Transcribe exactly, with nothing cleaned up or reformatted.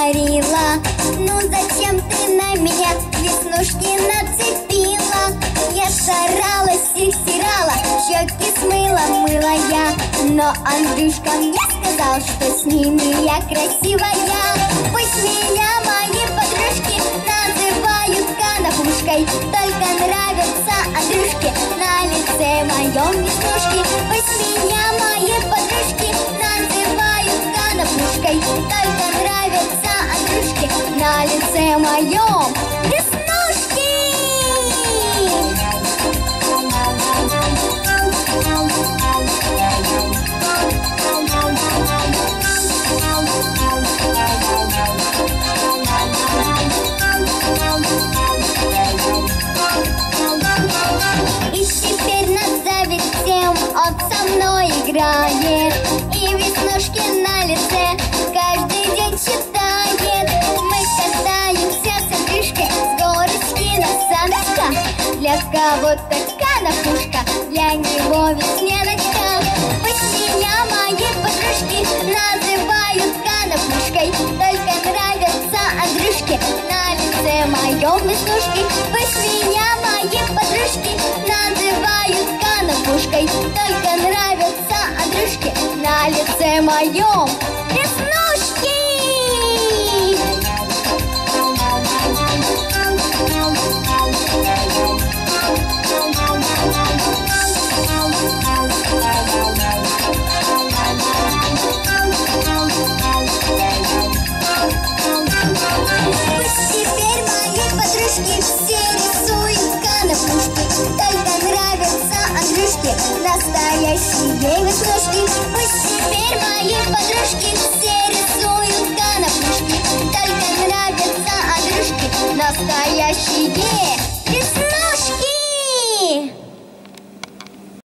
говорила: ну зачем ты на меня веснушки нацепила? Я старалась, их стирала, щеки смыла, мыла я. Но Андрюшка мне сказал, что с ними я красивая. Пусть меня мои подружки называют конопушкой, только нравятся Андрюшке на лице моем веснушки. Пусть меня мои подружки называют конопушкой, только нравятся Андрюшке на лице моем веснушки. И теперь нас зовет всем, он со мной играет, и веснушки на лице каждый день читает. Мы катаемся с Андрюшкой с горочки на саночках. Для кого-то конопушка, для него весняночка. Пусть меня мои подружки называют конопушкой, только нравятся Андрюшке на лице моем веснушки. Пусть меня мои подружки называют конопушкой, только нравятся Андрюшке на лице моем веснушки. Теперь мои подружки все рисуют конопушки, только нравятся Андрюшке настоящие веснушки. Пусть теперь мои подружки